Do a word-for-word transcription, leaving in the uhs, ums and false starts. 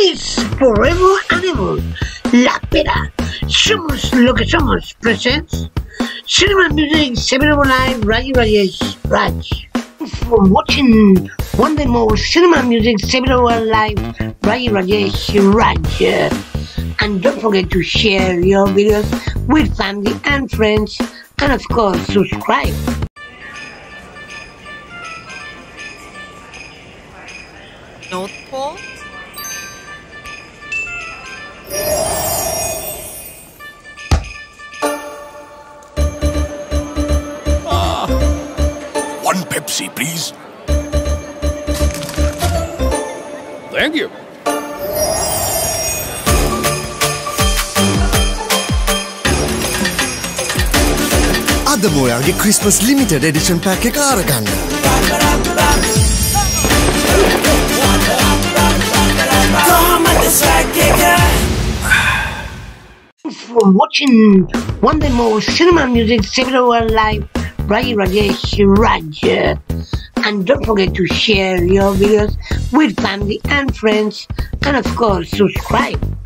is forever and ever. La Pera, Somos lo que somos, presents Cinema Music seven oh nine RAYIRAJESHRAJ. For watching one day more Cinema Music seven oh one Live RAYIRAJESHRAJ. And don't forget to share your videos with family and friends, and of course subscribe. North Pole? Ah, one Pepsi, please. Thank you. අද මොයාගේ Christmas limited edition pack එක අරගන්න. For watching one day more Cinema Music seven oh one Live RAYIRAJESHRAJ. And don't forget to share your videos with family and friends, and of course subscribe.